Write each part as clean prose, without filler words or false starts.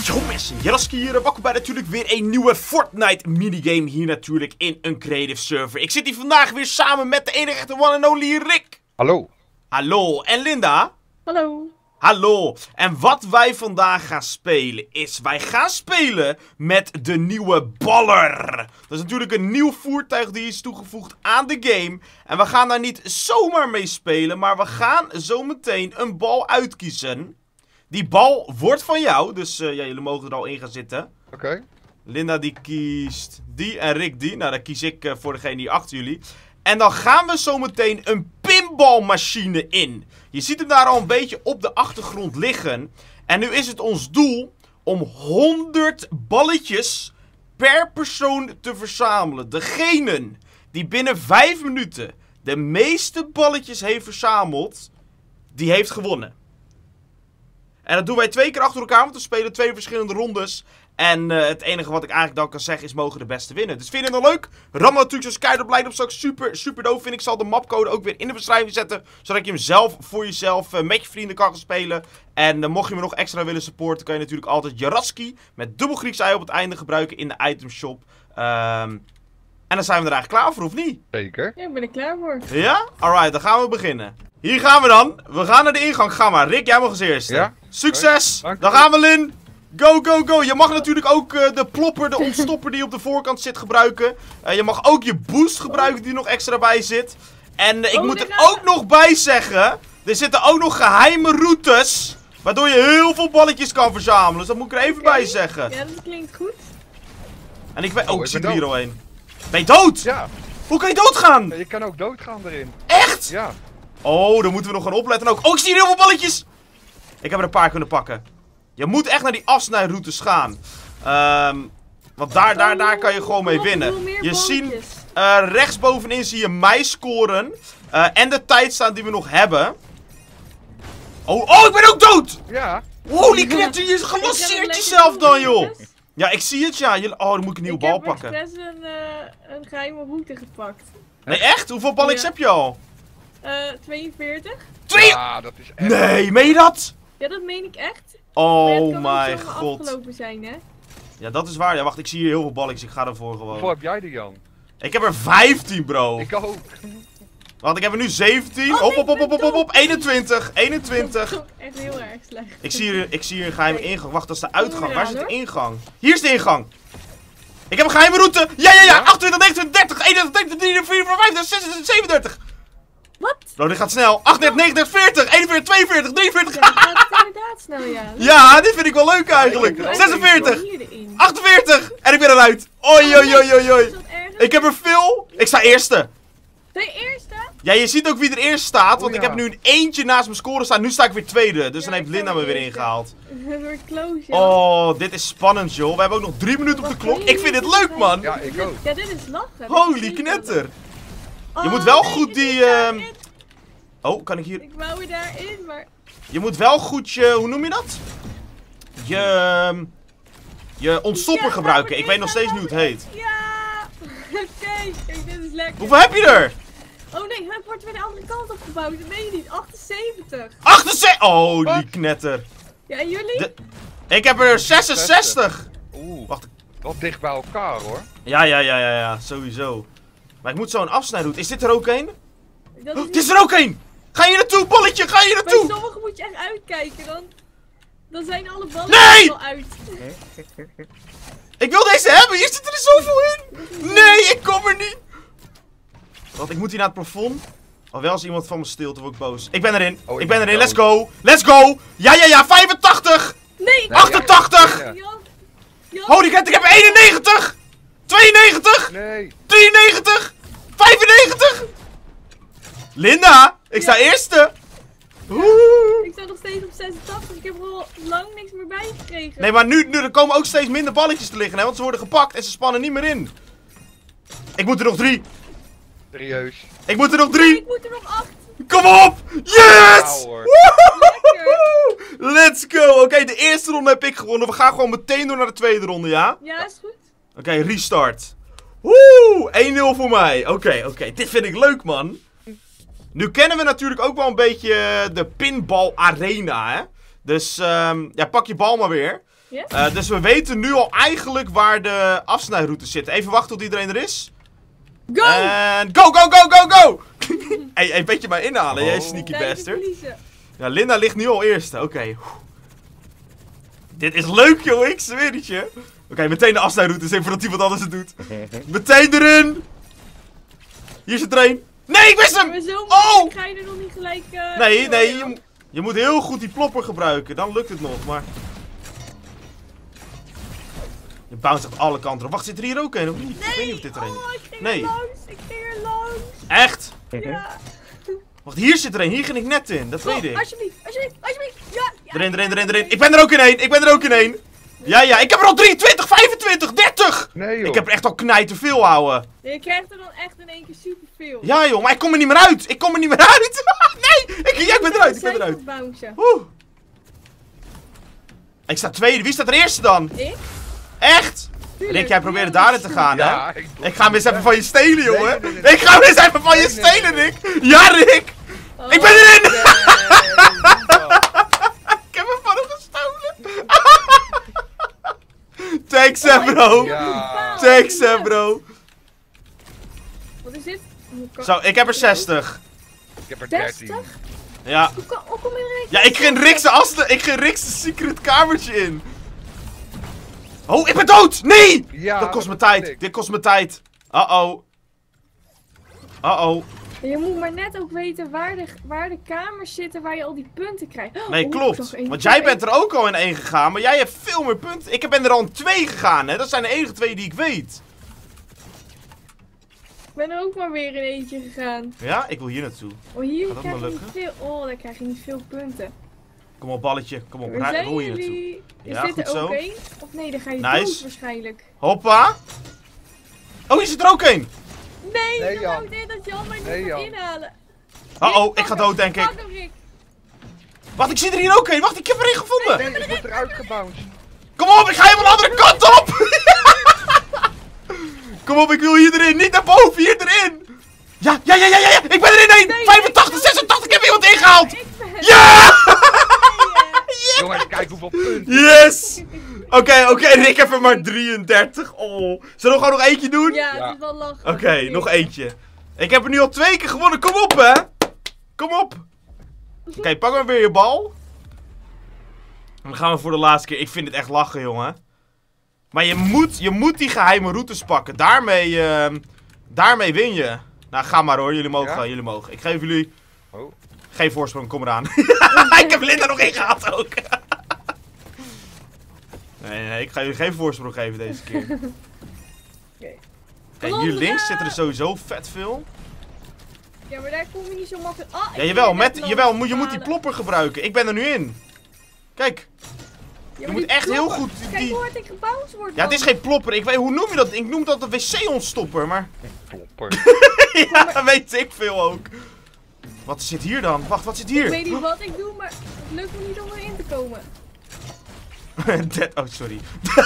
Yo mensen, Jaraski hier, welkom bij natuurlijk weer een nieuwe Fortnite minigame hier natuurlijk in een creative server. Ik zit hier vandaag weer samen met de enige echte one and only Rick. Hallo. Hallo, en Linda. Hallo. Hallo, en wat wij vandaag gaan spelen is, wij gaan spelen met de nieuwe baller. Dat is natuurlijk een nieuw voertuig die is toegevoegd aan de game. En we gaan daar niet zomaar mee spelen, maar we gaan zometeen een bal uitkiezen. Die bal wordt van jou, dus ja, jullie mogen er al in gaan zitten. Oké. Linda die kiest die en Rick die. Nou, dan kies ik voor degene die achter jullie. En dan gaan we zometeen een pinballmachine in. Je ziet hem daar al een beetje op de achtergrond liggen. En nu is het ons doel om 100 balletjes per persoon te verzamelen. Degene die binnen 5 minuten de meeste balletjes heeft verzameld, die heeft gewonnen. En dat doen wij 2 keer achter elkaar, want we spelen 2 verschillende rondes. En het enige wat ik eigenlijk dan kan zeggen is, mogen de beste winnen. Dus vind je het nou leuk? Ram natuurlijk zoals keihard op lijkt op straks super doof vind. Ik zal de mapcode ook weer in de beschrijving zetten. Zodat je hem zelf voor jezelf met je vrienden kan gaan spelen. En mocht je me nog extra willen supporten, kan je natuurlijk altijd Jaraski met dubbel Grieks ei op het einde gebruiken in de itemshop. En dan zijn we er eigenlijk klaar voor, of niet? Zeker. Ja, ik ben er klaar voor. Ja? Alright, dan gaan we beginnen. Hier gaan we dan. We gaan naar de ingang. Ga maar. Rick, jij mag als eerste. Ja. Succes! Dank Dan je. gaan we, Lin. Go, go, go. Je mag natuurlijk ook de plopper, de ontstopper die op de voorkant zit gebruiken. Je mag ook je boost gebruiken die er nog extra bij zit. En ik moet er ook nog bij zeggen, er zitten ook nog geheime routes, waardoor je heel veel balletjes kan verzamelen. Dus dat moet ik er even bij zeggen. Ja, dat klinkt goed. En ik weet... Oh, Oh, ik ik zie ben er hier dood. al een. Ben je dood? Ja. Hoe kan je doodgaan? Je kan ook doodgaan erin. Echt? Ja. Oh, dan moeten we nog gaan opletten ook. Oh, ik zie hier heel veel balletjes. Ik heb er een paar kunnen pakken. Je moet echt naar die afsnijroutes gaan. Want daar kan je gewoon mee winnen. Je ziet rechtsbovenin zie je mij scoren. En de tijd staan die we nog hebben. Oh, ik ben ook dood! Ja. Holy knetter, je gelanceerd jezelf dan, joh. Ja, ik zie het, ja. Oh, dan moet ik een nieuwe bal pakken. Ik heb expres een geheime route gepakt. Nee, echt? Hoeveel balletjes heb je al? 42. Ja, dat is echt... Nee, meen je dat? Ja, dat meen ik echt. Maar het Oh kan ook mijn zomaar god. afgelopen zijn, hè? Ja, dat is waar. Ja, wacht, ik zie hier heel veel balletjes. Ik ga ervoor Hoeveel gewoon. heb jij er, Jan? Ik heb er 15, bro. Ik ook. Wacht, ik heb er nu 17. Oh, nee, Hop. 21. 21. Dat is echt heel erg slecht. Ik zie hier een geheime ingang. Wacht, dat is de uitgang. Kom Waar eraan, zit de hoor. ingang? Hier is de ingang. Ik heb een geheime route. Ja. 28, 29, 30, 31, 32, 34, 35, 36, 37. Wat? Bro, dit gaat snel. 38, 39, 40, 41, 42, 43. Ja, dat gaat inderdaad snel, ja. Ja, dit vind ik wel leuk eigenlijk. Ja, ik 46, Hier erin. 48. En ik ben eruit. Oei. Is dat ergens? Ik heb er veel. Ik sta eerste. De eerste? Ja, je ziet ook wie er eerst staat, want Oh, ik ja. heb nu een eentje naast mijn score staan. Nu sta ik weer tweede, dus Ja, dan heeft ik Linda sta me weer eerste. ingehaald. Het wordt close, ja. Oh, dit is spannend, joh. We hebben ook nog 3 minuten op de klok. Ik vind dit leuk, man. Ja, ik ook. Ja, dit is lachen. Dit is Holy zeker knetter. lachen. Je moet wel nee, goed ik die, zit daarin. Oh, kan ik hier... Ik wou er daarin, maar... Je moet wel goed je... Hoe noem je dat? Je ontstopper Ja, gebruiken. maar Ik weet nog steeds niet hoe het heet. Ja! Oké, kijk, dit is lekker. Hoeveel heb je er? Oh nee, het wordt weer de andere kant opgebouwd. Dat weet je niet. 78. 68! Oh, die Wat? knetter. Ja, en jullie? Ik heb er 66. Oeh. Wacht. Wat dicht bij elkaar, hoor. Ja, sowieso. Maar ik moet zo een afsnijroute. Is dit er ook een? Dat Oh, is het is er ook een! Ga je naartoe, bolletje? Ga je Bij naartoe? sommige moet je echt uitkijken, dan zijn alle ballen Nee! al uit. Ik wil deze hebben, hier zit er zoveel in! Nee, ik kom er niet! Want ik moet hier naar het plafond. Oh, wel als iemand van me steelt, dan word ik boos. Ik ben erin, Oh, ik ik ben ben erin, dood. let's go! Let's go! Ja, 85! Nee, ik 88! Ja. Jan, Holy crap, ik heb 91! 92! Nee. 93! 95! Linda, ik sta eerste! Oeh. ik sta nog steeds op 86. Ik heb er al lang niks meer bij gekregen. Nee, maar nu er komen ook steeds minder balletjes te liggen, hè, want ze worden gepakt en ze spannen niet meer in. Ik moet er nog 3. Serieus. Ik moet er nog Nee, 3. ik moet er nog 8. Kom op! Yes! Wauw, hoor. Woehoe! Let's go! Oké, de eerste ronde heb ik gewonnen. We gaan gewoon meteen door naar de tweede ronde, ja? Ja, is goed. Oké, restart. Woe! 1-0 voor mij. Oké. Dit vind ik leuk, man. Nu kennen we natuurlijk ook wel een beetje de pinball arena, hè? Dus, ja, pak je bal maar weer. Ja? Dus we weten nu al eigenlijk waar de afsnijroutes zitten. Even wachten tot iedereen er is. Go! En go, go, go, go, go! Hey, weet je mij inhalen, jij Oh. sneaky Nee, bastard. niet verliezen. Ja, Linda ligt nu al eerste. Oké. Dit is leuk, joh. Ik zweer het je. Oké, meteen de afsnijroutes. Even voordat iemand anders het doet. Meteen erin. Hier zit er een. Nee, ik wist hem! Maar zo Oh! ga je er nog niet gelijk... Nee, door, je moet heel goed die plopper gebruiken. Dan lukt het nog, maar... Je bounce echt alle kanten op. Wacht, zit er hier ook een of niet? Ik weet niet of dit er een is. Oh, ik ging Nee. er langs. Ik ging er langs. Echt? Ja. Wacht, hier zit er een. Hier ging ik net in. Dat weet Oh, ik. alsjeblieft, alsjeblieft, alsjeblieft. Ja, ja. Erin. Ik ben er ook in één. Ik ben er ook in één. Ja, ik heb er al 23, 25, 30. Nee joh. Ik heb er echt al knijterveel, ouwe. Je krijgt er dan echt in één keer superveel. Ja, joh, maar ik kom er niet meer uit. Ik Nee, ik ben eruit. Oeh. Ik sta tweede. Wie staat er eerste dan? Ik? Echt? Rick, jij probeerde daarin te gaan, hè? Ja, Ik ga hem eens even van je stelen, jongen. Nee. Ik ga hem eens even van je Nee. stelen, Rick. Ja, Rick. Oh, Ik ben erin. Nee. Ik heb hem van hem gestolen. Thanks, hè, bro. Ja. Thanks, hè, bro. Wat is dit? Zo, ik heb er 60. Ik heb er 13. 60? Ja. Hoe kom je erin? Ja, ik ging Rick's secret kamertje in. Oh, ik ben dood! Nee! Ja, Dat kost me is tijd. ik. Dit kost me tijd. Uh-oh. Uh-oh. Je moet maar net ook weten waar de kamers zitten waar je al die punten krijgt. Nee, Oh, klopt. nog één. Want jij bent er ook al in 1 gegaan, maar jij hebt veel meer punten. Ik ben er al in 2 gegaan, hè. Dat zijn de enige 2 die ik weet. Ik ben er ook maar weer in eentje gegaan. Ja, ik wil hier naartoe. Oh, hier Gaat dat krijg je maar niet lukken? veel. Oh, daar krijg je niet veel punten. Kom op, balletje. Kom op, Waar zijn rol hier naartoe. jullie? Is Ja, dit goed er ook zo. één? Of nee, dan ga je Nice. dood waarschijnlijk. Hoppa. Oh, hier zit er ook een. Nee, Nee, dan Jan. hou ik dit dat Jan mij Nee, niet kan Jan. inhalen. Uh-oh, ik ga dood, denk ik. Pak hem, Rick. Wacht, ik zie er hier ook een. Wacht, ik heb er één gevonden. Nee, ik word eruit gebounced. Kom op, ik ga helemaal de andere kant op. Kom op, ik wil hier erin. Niet naar boven, hier erin. Ja. Ik ben erin. Nee, 85, nee, 86, ik heb iemand ingehaald. Ik ben Ja! Jongens, kijk hoeveel punten. Yes! Oké, Rick heeft er maar 33. Oh. Zullen we gewoon nog eentje doen? Ja, Ja. het is wel lachen. Oké, nog eentje. Ik heb er nu al 2 keer gewonnen. Kom op, hè. Kom op. Oké, pak maar weer je bal. En dan gaan we voor de laatste keer. Ik vind het echt lachen, jongen. Maar je moet die geheime routes pakken. Daarmee win je. Nou, ga maar hoor. Jullie mogen Ja? gaan. Jullie mogen. Ik geef jullie Oh. geen voorsprong. Kom eraan. Ik heb Linda nog ingehaald ook. Nee, ik ga jullie geen voorsprong geven deze keer. Kijk, hier links zitten er sowieso vet veel. Ja, maar daar kom je niet zo makkelijk. Ah, Ja, jawel, je moet die plopper gebruiken. Ik ben er nu in. Kijk, je moet echt heel goed Kijk die... hoe hard ik gebounced word. Ja, het is geen plopper. Ik weet, hoe noem je dat? Ik noem dat een wc-ontstopper, maar... Plopper. Ja, weet ik veel ook. Wat zit hier dan? Wacht, wat zit Ik hier? weet niet wat ik doe, maar het lukt me niet om erin te komen. Oh, sorry.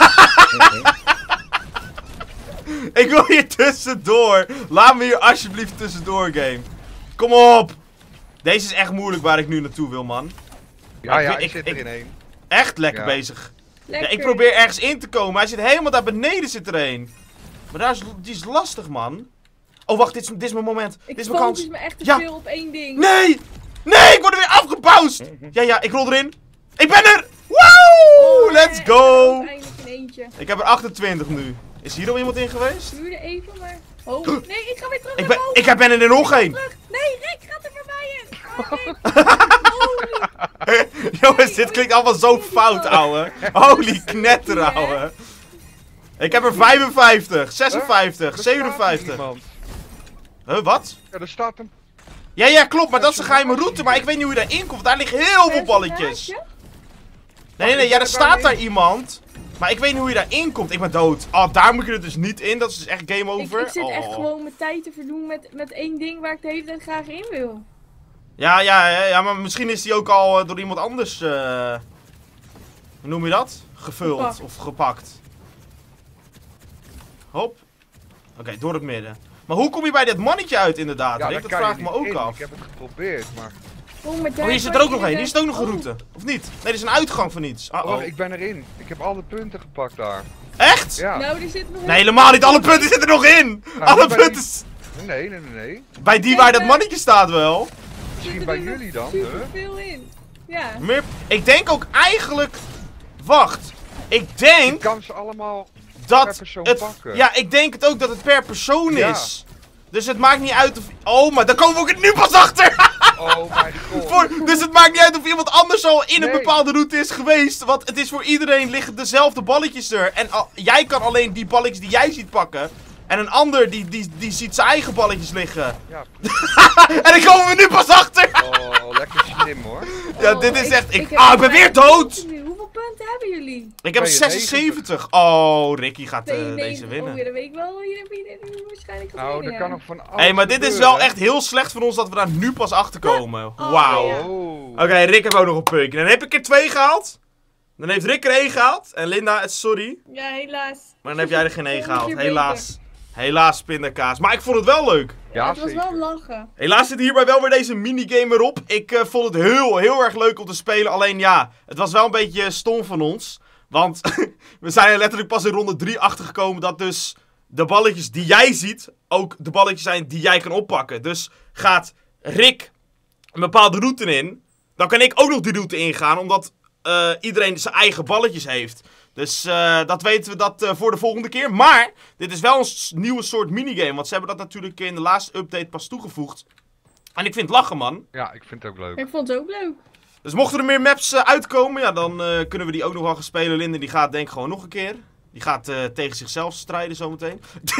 Ik wil hier tussendoor. Laat me hier alsjeblieft tussendoor, game. Kom op. Deze is echt moeilijk waar ik nu naartoe wil, man. Ja, ik- ik ik- zit ik- er in één. Echt lekker Ja. bezig. Lekker. Ja, ik probeer ergens in te komen. Hij zit helemaal daar beneden zit er een. Maar die is lastig, man. Oh, wacht. Dit is mijn moment. Ik Dit is mijn kans. focus me echt te Ja. veel op één ding. Nee! Nee, ik word er weer afgebounced! Ja, ik rol erin. Ik ben er! Woo! Oh, Let's nee, go! ook eindelijk in eentje. Ik heb er 28 nu. Is hier al iemand in geweest? Duurde even, maar... Oh, nee, ik ga weer terug Ik naar boven. ben er nog één. Terug. Nee, Rick gaat er voorbij in. Oh, Rick. Jongens, dit klinkt allemaal zo fout, ouwe. Holy knetter, ouwe. Ik heb er 55, 56, 57. Wat? Ja, er staat een... Ja, klopt, maar dat is een geheime route. Maar ik weet niet hoe je daarin komt. Daar liggen heel veel balletjes. Personage? Nee, ja, er staat daar iemand. Maar ik weet niet hoe je daarin komt. Ik ben dood. Oh, daar moet je er dus niet in. Dat is dus echt game over. Ik zit echt Oh. gewoon mijn tijd te verdoen met één ding waar ik de hele tijd graag in wil. Ja, maar misschien is die ook al door iemand anders, hoe noem je dat? Gevuld Gepakt. of gepakt. Hop. Oké, door het midden. Maar hoe kom je bij dit mannetje uit inderdaad, Ja, Rick? daar Dat kan vraag je ik me niet ook in. af. Ik heb het geprobeerd, maar... Oh, maar Oh, hier zit er ook nog een. Hier zit ook nog een route. Of niet? Nee, dit is een uitgang van iets. Oh, Oh. ik ben erin. Ik heb alle punten gepakt daar. Echt? Ja. Nou, die zit nog Nee, helemaal niet. Alle punten zitten er nog in. Nou, Alle niet bij punten. Nee. Bij die waar dat mannetje staat wel. Misschien bij jullie dan, super hè? veel in. Ja. Maar ik denk ook eigenlijk... Wacht. Ik Ik denk kan ze allemaal per dat persoon het... pakken. Ja, ik denk het ook dat het per persoon Ja. is. Dus het maakt niet uit of... Oh, maar daar komen we ook nu pas achter. Oh mijn god. Dus het maakt niet uit of iemand anders al in een Nee. bepaalde route is geweest. Want het is voor iedereen liggen dezelfde balletjes er. En jij kan alleen die balletjes die jij ziet pakken. En een ander die ziet zijn eigen balletjes liggen. Ja. En daar komen we nu pas achter. Oh, lekker slim hoor. Ja, Oh, dit is echt... heb ik ben weer dood. Hoeveel punten hebben jullie? Ik heb 92. 76. Oh, Ricky gaat 92. deze winnen. Oh, ja, dat weet ik wel. Hier heb je waarschijnlijk Nou, gewonnen, er kan ja. nog van alles Hé, maar dit is gebeuren, wel hè? echt heel slecht van ons dat we daar nu pas achter komen. Oh, Wauw. ja. Oh. Oké, Rick heeft ook nog een puntje. Dan heb ik er 2 gehaald. Dan heeft Rick er 1 gehaald. En Linda, sorry. Ja, helaas. Maar dan heb jij er geen 1 Volgende gehaald. keer Helaas. Helaas, pindakaas. Maar ik vond het wel leuk. Ja, het was zeker. wel lachen. Helaas zit hierbij wel weer deze minigame erop. Ik vond het heel erg leuk om te spelen. Alleen ja, het was wel een beetje stom van ons. Want we zijn er letterlijk pas in ronde 3 achtergekomen dat dus de balletjes die jij ziet ook de balletjes zijn die jij kan oppakken. Dus gaat Rick een bepaalde route in, dan kan ik ook nog die route ingaan, omdat iedereen zijn eigen balletjes heeft. Dus dat weten we dat voor de volgende keer. Maar dit is wel een nieuwe soort minigame, want ze hebben dat natuurlijk in de laatste update pas toegevoegd. En ik vind het lachen, man. Ja, ik vind het ook leuk. Ik vond het ook leuk. Dus mochten er meer maps uitkomen, ja, dan kunnen we die ook nog wel gaan spelen. Linde die gaat denk ik gewoon nog een keer. Die gaat tegen zichzelf strijden zometeen.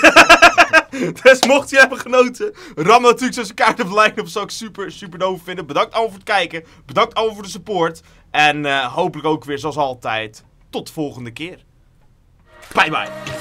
Dus mocht je hebben genoten, ram natuurlijk zo zijn kaart op de line op. Zou ik super doof vinden. Bedankt allemaal voor het kijken. Bedankt allemaal voor de support. En hopelijk ook weer zoals altijd. Tot de volgende keer. Bye bye.